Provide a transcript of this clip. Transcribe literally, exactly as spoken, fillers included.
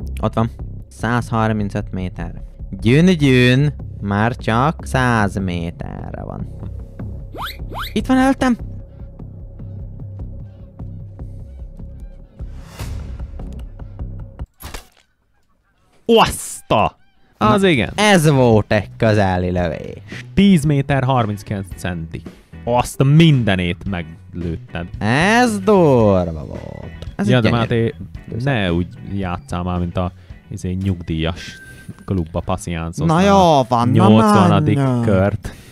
Ott van. száz harmincöt méter. Gyün-gyün. Már csak száz méterre van. Itt van előttem. Oszta! Az Na, igen. Ez volt egy közeli lövés. tíz méter harminckilenc centi. Azt a mindenét meglőtted. Ez durva volt. Ez Ja, egy de gyönyörű. Máté, ne úgy játsszál már, mint a izé, nyugdíjas klubba passziánszoztál. Na jó van, na nyolcvanadik menj. kört.